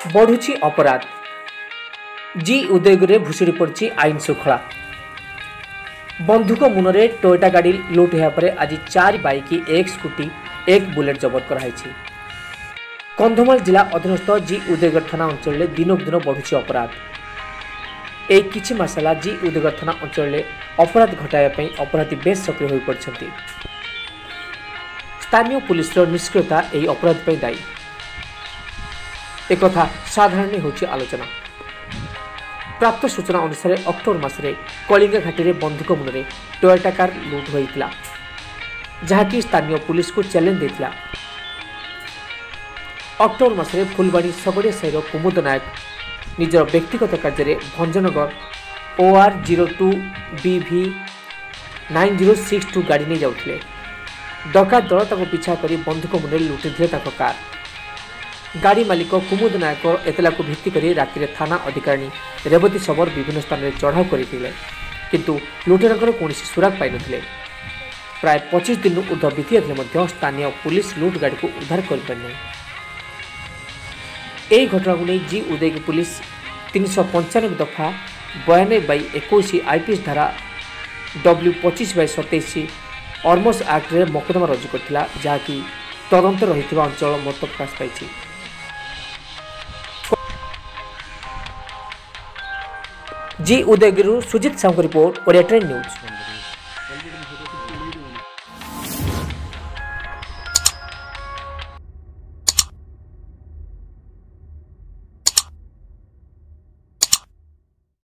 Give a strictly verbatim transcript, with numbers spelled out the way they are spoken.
बढ़ुची अपराध। जी उदयगिरी भुशुड़ी पड़ी आईन श्रृंखला। बंधुक मुନରେ टोयोटा गाड़ी लुट होगा पर आज चार बाइक एक स्कूटी एक बुलेट जबत कराई। कंधमाल जिला अधीनस्थ जी उदयगिरी थाना अंचल में दिनक दिन बढ़ुची अपराध। एक किछि मास होला जी उदयगिरी थाना अंचल में अपराध घटाइवाई अपराधी बेस सक्रिय हो पड़ते। स्थानीय पुलिस निष्क्रियता यह अपराध पर दायी। एक साधारण होची आलोचना। प्राप्त सूचना अनुसार अक्टोबर मासरे कलिंगा घाटी में बंधुक मुନରେ टोयोटा कार लुट होता, जहाँकि स्थानीय पुलिस को चैलेंज देता। अक्टोबर मासरे फुलबाणी सबड़िया साईर कुमुद नायक निजर व्यक्तिगत कार्य Bhanjanagar O R zero two B भि नाइन जीरो सिक्स टू गाड़ी नहीं जाऊे। डकायत दल ताको पिछा कर बंधुक मुନରେ लुटिले कार। गाड़ी मालिक कुमुद नायक एतला को भित्ति कर राति थाना अधिकारी रेवती शबर विभिन्न स्थान में चढ़ाऊ करते, किंतु लुटेरांकर कौन सुराग पाई नथिले। प्राय पच्चीस दिन ऊर्ध बीती स्थानीय पुलिस लुट गाड़ी को उद्धार कर पारि। यही घटना को नहीं जी उदयगिरी पुलिस तीन सौ पंचानबे दफा बयानबे बै इक्कीस आईपीएस धारा डब्ल्यू पच्चीस बै सतैश अर्मस एक्ट रे मकदमा रजू करथिला, जहाँकि तदंत रही अंचल मत प्रकाश पाई। जी Udayagiri Sujit Sahu report Odia train news.